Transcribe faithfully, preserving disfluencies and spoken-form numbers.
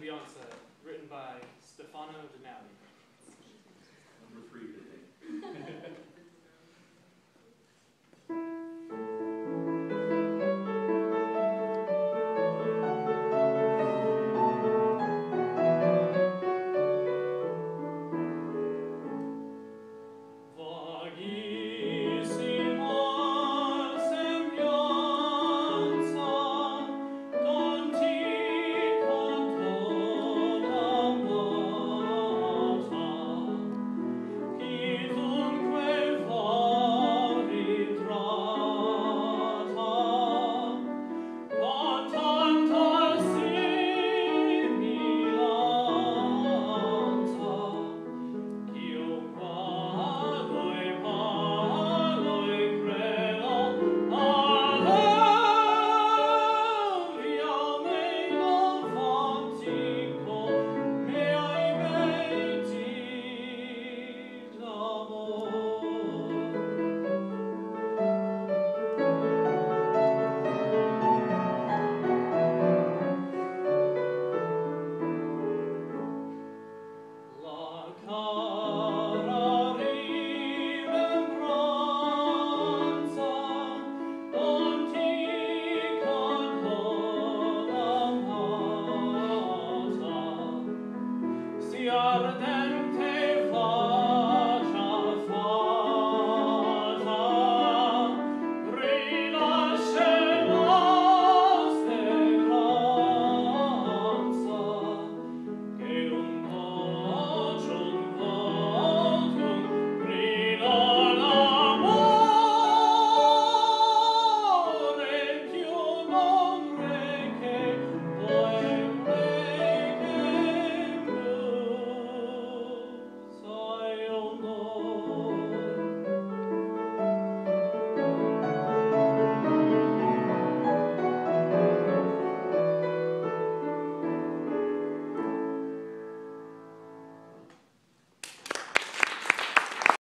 Sembianza, written by Stefano Donaudy. Number three today. Vaghissima, Sembianza, d'antica Donaudy, chi dunque va ritrata, con tanta similanza, ch'io guardo e parlo e credo ad me non fatico me ai meti d'amor. La cara rimembranza d'antica Donaudy si arde